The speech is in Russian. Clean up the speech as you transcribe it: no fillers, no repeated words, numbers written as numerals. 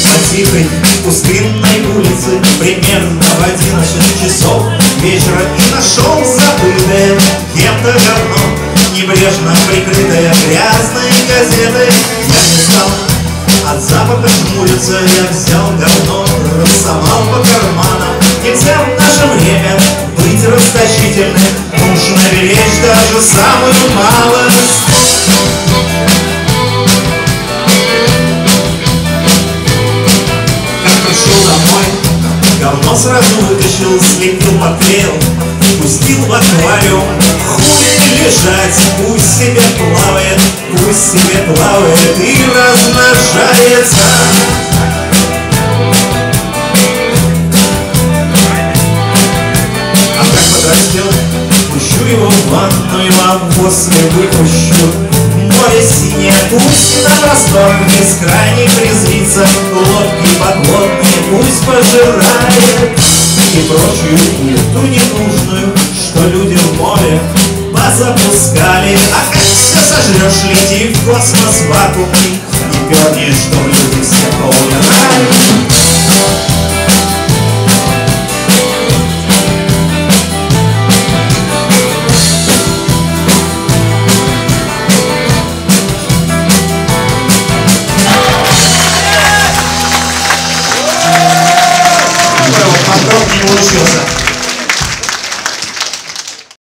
По тихой пустынной улице примерно в 11 часов вечера и нашел забытое кем-то говно, небрежно прикрытое грязной газетой. Я не стал от запаха жмуриться, я взял говно, рассовал по карманам. Нельзя в наше время быть расточительным, нужно беречь даже самую малость. Как пришел домой, говно сразу вытащил, слепил, поклеил, пустил в аквариум. Хули лежать, пусть себе плавает, пусть себе плавает и размножается. А как подрастет, пущу его в ванну, а после выпущу море синее. Пусть на простор бескрайний резвится, лодки подводные пусть пожирает и прочую культу ненужную, что люди в море позапускали. А как все сожрешь, лети в космос вакуумный и перни, что люди все поумирали.